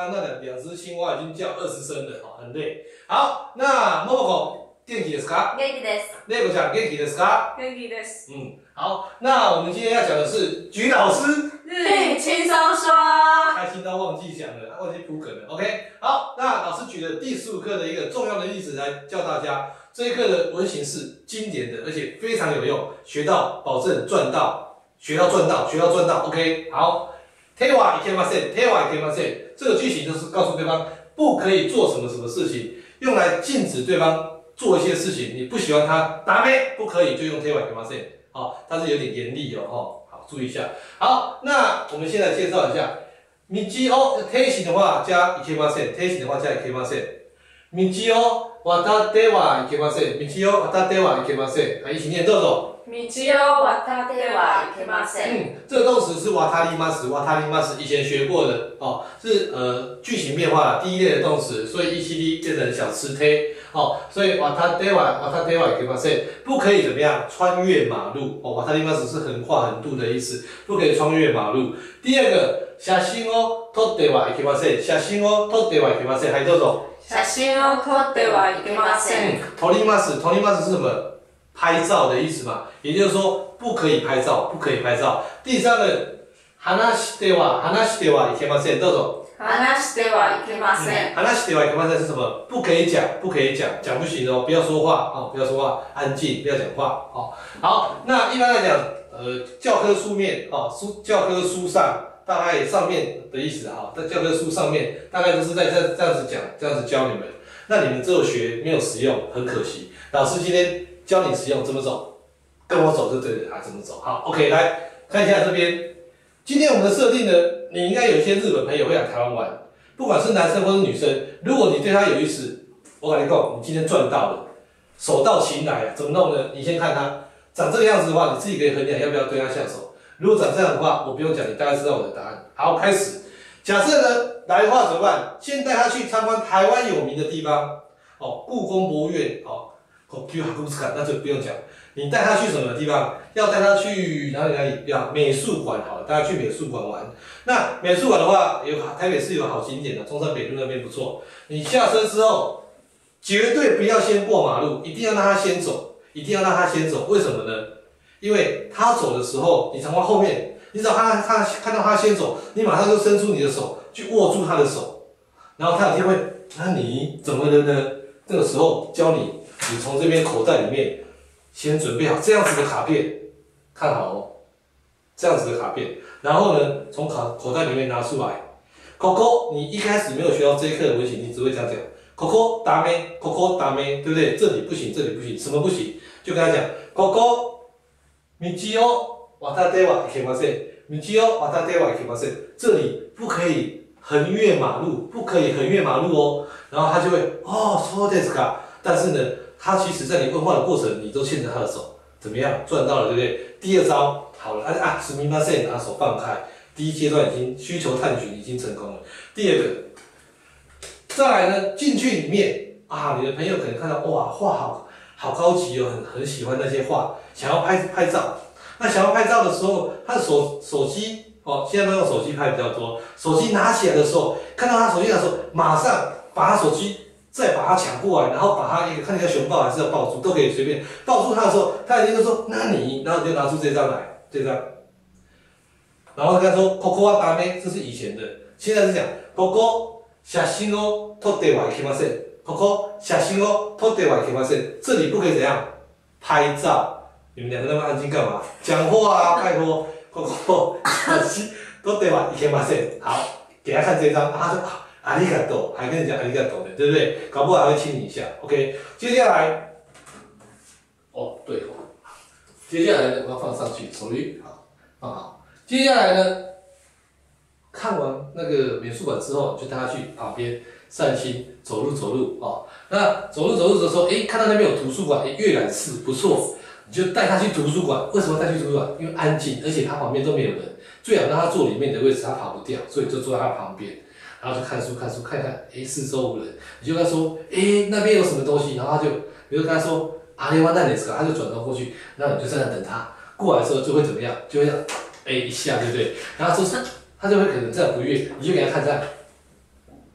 那两只青蛙已经叫20声了，很累。好，那默默子元気ですか？ 元気です。 レイコちゃん元気ですか？ 元気です。 好，那我们今天要讲的是菊老师日语轻松说， 开心到忘记讲了，忘记铺梗了。OK， 好，那老师举了第15课的一个重要的例子来教大家，这一课的文型是经典的，而且非常有用，学到保证赚到，学到赚到，学到赚到。OK， 好。手はいけません，手はいけません。这个句型就是告诉对方不可以做什么什么事情，用来禁止对方做一些事情。你不喜欢他，ダメ不可以，就用手はいけません。好，它是有点严厉哦，好，注意一下。好，那我们先来介绍一下。道を手型的话加いけません，手型的话加いけません。道を渡ってはいけません，道を渡ってはいけません。来，一起念，豆豆。 道を渡ってはいけません。 这个动词是渡ります，渡ります，以前学过的哦，是句型变化第一类的动词，所以 ECD 变成小吃推哦，所以渡ってはいけません，不可以怎么样穿越马路哦，渡ります是横跨横渡的意思，不可以穿越马路。第二个，写真を撮ってはいけません，写真を撮ってはいけません，はいどうぞ。 写真を撮ってはいけません。 撮ります，撮ります是什么？拍照的意思嘛，也就是说不可以拍照，不可以拍照。第三个，話してはいけません，どうぞ。 話してはいけません。 話してはいけません是什么？不可以讲，不可以讲，讲不行哦，不要说话哦，不要说话，安静，不要讲话哦。好，那一般来讲，教科书面哦，教科书上大概上面的意思哈，在教科书上面大概都是在这样子讲，这样子教你们。那你们只有学没有实用，很可惜。老师今天教你实用怎么走，跟我走就对了，怎么走？好 ，OK， 来看一下这边。今天我们的设定呢，你应该有一些日本朋友会来台湾玩，不管是男生或是女生，如果你对他有意思，我跟你讲，你今天赚到了，手到擒来，怎么弄呢？你先看他长这个样子的话，你自己可以衡量要不要对他下手。如果长这样的话，我不用讲，你大概知道我的答案。好，开始。假设呢来的话怎么办？先带他去参观台湾有名的地方，哦，故宫博物院，哦。那就不用讲，你带他去什么地方？要带他去哪里？要美术馆好了，带他去美术馆玩。那美术馆的话，台北市有好景点的，中山北路那边不错。你下车之后，绝对不要先过马路，一定要让他先走，一定要让他先走。为什么呢？因为他走的时候，你从他后面，你只要看到他先走，你马上就伸出你的手去握住他的手，然后他有天会，那你怎么了呢？这个时候教你。你从这边口袋里面先准备好这样子的卡片，看好哦，这样子的卡片，然后呢，从口袋里面拿出来。Coco， 你一开始没有学到这一课的文型，你只会这样讲 ，Coco 打咩 ，Coco 打咩，对不对？这里不行，这里不行，什么不行？就跟他讲 ，Coco， 道を渡ってはいけません，道を渡ってはいけません，这里不可以横越马路，不可以横越马路哦。然后他就会哦，そうですか。但是呢。他其实在你问话的过程，你都牵着他的手，怎么样？赚到了，对不对？第二招好了，すみません，把手放开。第一阶段已经需求探寻已经成功了。第二个，再来呢，进去里面啊，你的朋友可能看到哇，画好高级哦，很喜欢那些画，想要拍照。那想要拍照的时候，他的手机哦，现在都用手机拍比较多。手机拿起来的时候，看到他手机的时候，马上把他手机。再把他抢过来，然后把他看你要熊抱还是要抱住，都可以随便抱住他的时候，他一定就说那你，然后你就拿出这张来，这张，然后跟他说 Coco はダメ，这是以前的，现在是讲 Coco 写真を撮ってはいけません ，Coco 写真を撮ってはいけません，这里不可以怎样拍照，你们两个那么安静干嘛？讲话啊，拜托 ，Coco 写真撮ってはいけません，好，给他看这张，他说。阿里嘎多，还跟你讲阿里嘎多的，对不对？搞不好还会亲你一下。OK， 接下来，哦，对哦，接下来呢，我要放上去，手语好，放好。接下来呢，看完那个美术馆之后，就带他去旁边散心，走路哦。那走路的时候，看到那边有图书馆，阅览室不错，你就带他去图书馆。为什么带去图书馆？因为安静，而且他旁边都没有人，最好让他坐里面的位置，他跑不掉，所以就坐在他旁边。然后就看书，看，四周无人，你就跟他说，那边有什么东西，然后他就，比如跟他说，阿里瓦奈内斯卡，他就转头过去，然后你就在那等他，过来的时候就会怎么样，就会这样，一下，对不对？然后他就会可能这样不悦，你就给他看这样，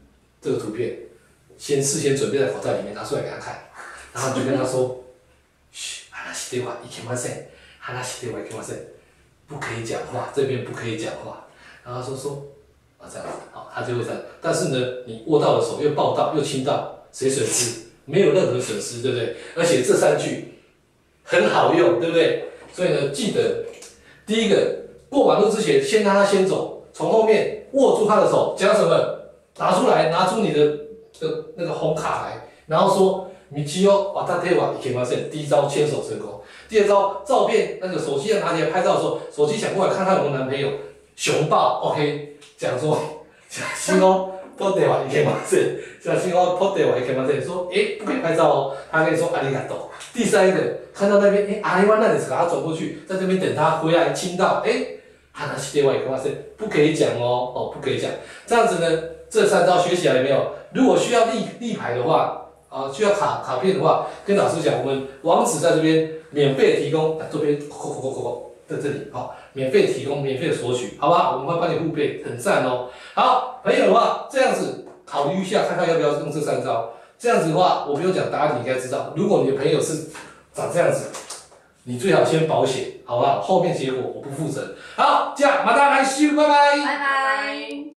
这个图片，事先准备在口袋里面拿出来给他看，然后你就跟他说，嘘，話ではいけません，話ではいけません，不可以讲话，这边不可以讲话。然后他说这样子，好，他就会这样。但是呢，你握到的手又抱到又亲到，谁损失？没有任何损失，对不对？而且这3句很好用，对不对？所以呢，记得第一个过马路之前，先让他先走，从后面握住他的手，讲什么？拿出来，拿出你的那个红卡来，然后说道を渡ってはいけません。第一招牵手成功。第二招，照片那个手机要拿起来拍照的时候，手机抢过来看他有没有男朋友，熊抱 ，OK， 讲说小心哦。取ってはいけません。小心哦，取ってはいけません。说，不可以拍照哦。他可以说ありがとう。第三个，看到那边，あれは何ですか？他走过去，在这边等他回来亲到，話してはいけません。不可以讲哦，不可以讲。这样子呢，这3招学起来有没有？如果需要立牌的话，需要卡片的话，跟老师讲，我们网址在这边免费提供，这边在这里，免费提供，免费索取，好吧？我们会帮你互配，很赞哦。好，朋友的话，这样子考虑一下，看看要不要用这3招。这样子的话，我不用讲答案，你应该知道。如果你的朋友是长这样子，你最好先保险，好不好？后面结果我不负责。好，这样，马达来修，拜拜。 拜拜。